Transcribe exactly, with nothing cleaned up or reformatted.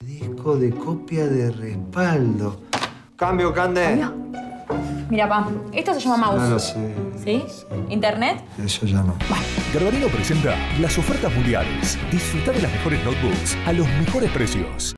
Disco de copia de respaldo. Cambio, Cande. ¿Cambio? Mira, pa, esto se llama mouse. No lo sé. ¿Sí? Sí. ¿Internet? Eso ya no. Bueno. Garbarino presenta las ofertas mundiales. Disfruta de las mejores notebooks a los mejores precios.